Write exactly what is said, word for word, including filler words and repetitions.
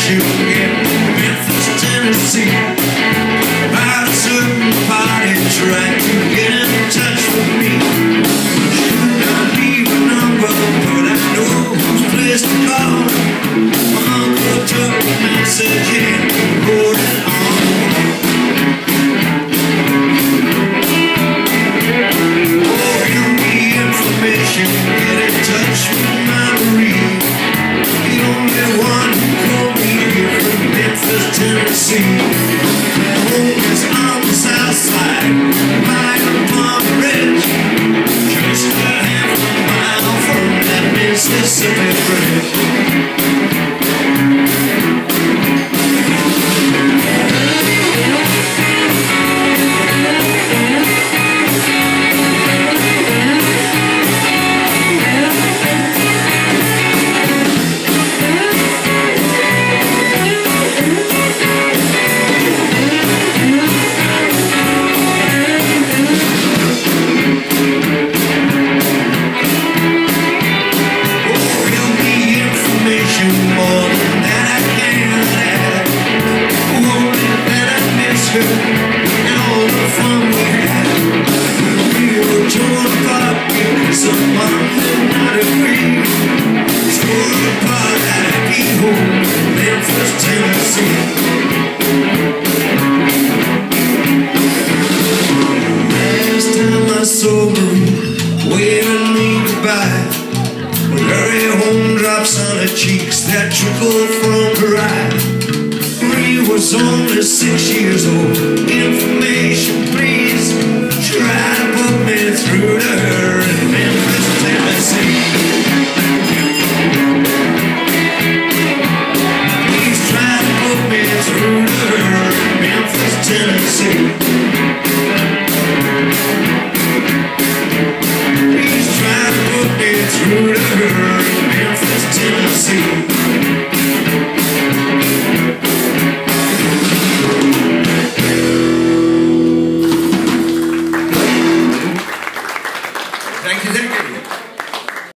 information in Memphis, Tennessee, about a certain party trying to get in touch with me. Should not leave a number, but I know whose place to call. My uncle took the message and wrote it on the wall. Oh, you need information, get in touch with my Marie. The only one who called me here from Memphis, Tennessee. Home is on the south side, right upon the ridge, just a half a mile from that Mississippi bridge. Cheeks that trickled from her eye. Marie was only six years old. Information, please. Try to put me through to her in Memphis, Tennessee. Please try to put me through to her in Memphis, Tennessee.